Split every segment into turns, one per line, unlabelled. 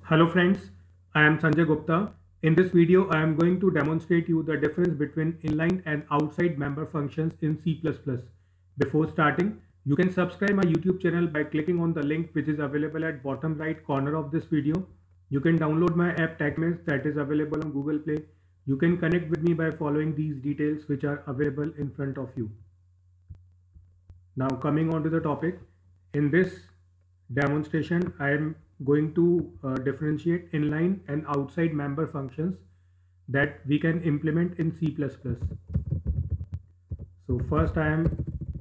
Hello friends, I am Sanjay Gupta. In this video, I am going to demonstrate you the difference between inline and outside member functions in C++. Before starting, you can subscribe my YouTube channel by clicking on the link which is available at bottom right corner of this video. You can download my app TechMaze that is available on Google Play. You can connect with me by following these details which are available in front of you. Now coming on to the topic, in this demonstration I am going to differentiate inline and outside member functions that we can implement in C++. So first I am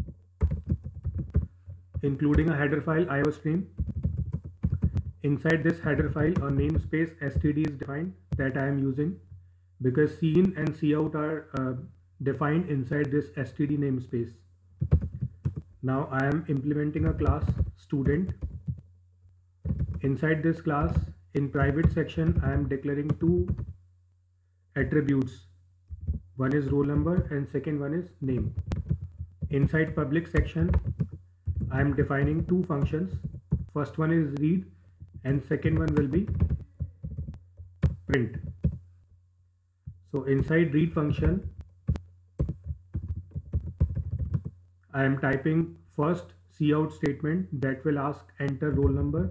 including a header file IOStream. Inside this header file a namespace std is defined that I am using because cin and cout are defined inside this std namespace. Now I am implementing a class student. Inside this class, in private section, I am declaring two attributes. One is roll number and second one is name. Inside public section, I am defining two functions. First one is read and second one will be print. So inside read function, I am typing first cout statement that will ask enter roll number,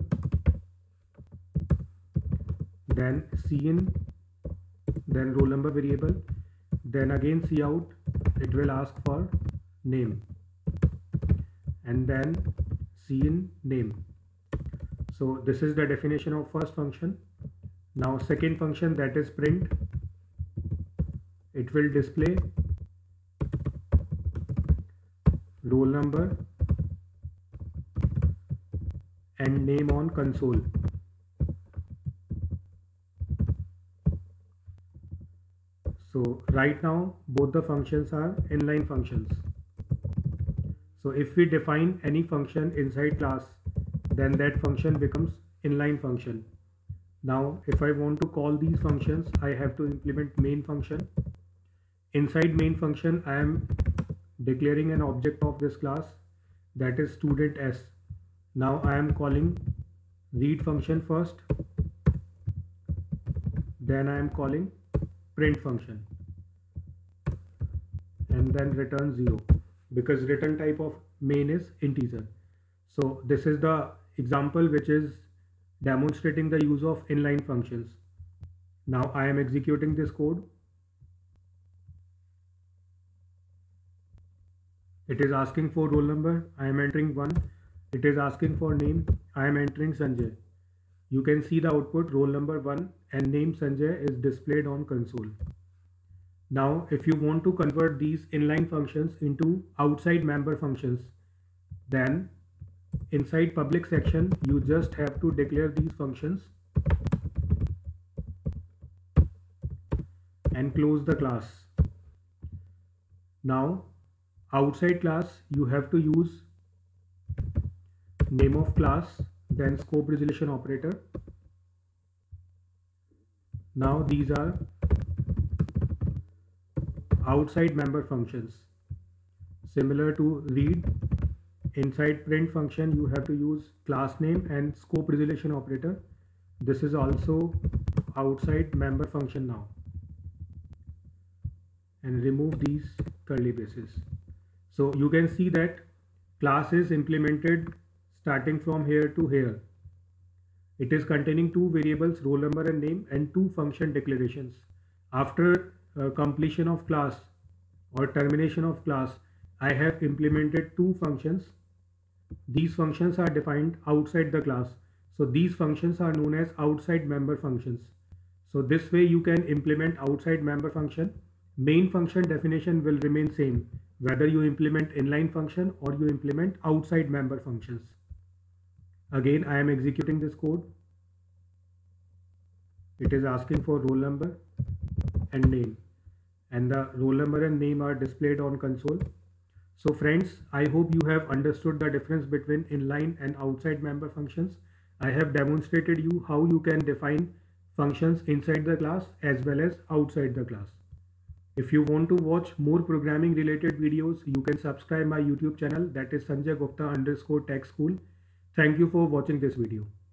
then cin, then roll number variable, then again cout, it will ask for name, and then cin name. So this is the definition of first function. Now second function, that is print, it will display roll number and name on console. So right now both the functions are inline functions. So if we define any function inside class, then that function becomes inline function. Now if I want to call these functions, I have to implement main function. Inside main function I am declaring an object of this class, that is student s. Now I am calling read function first, then I am calling print function, and then return 0 because return type of main is integer. So this is the example which is demonstrating the use of inline functions. Now I am executing this code. It is asking for roll number, I am entering 1. It is asking for name, I am entering Sanjay. You can see the output roll number 1 and name Sanjay is displayed on console. Now if you want to convert these inline functions into outside member functions, then inside public section you just have to declare these functions and close the class. Now outside class you have to use name of class, then scope resolution operator. Now these are outside member functions. Similar to read, inside print function you have to use class name and scope resolution operator. This is also outside member function now. And remove these curly braces. So you can see that class is implemented starting from here to here. It is containing two variables, roll number and name, and two function declarations. After completion of class or termination of class, I have implemented two functions. These functions are defined outside the class. So these functions are known as outside member functions. So this way you can implement outside member function. Main function definition will remain same whether you implement inline function or you implement outside member functions. Again, I am executing this code. It is asking for roll number and name, and the roll number and name are displayed on console. So friends, I hope you have understood the difference between inline and outside member functions. I have demonstrated you how you can define functions inside the class as well as outside the class. If you want to watch more programming related videos, you can subscribe my YouTube channel, that is Sanjay Gupta _Tech School. Thank you for watching this video.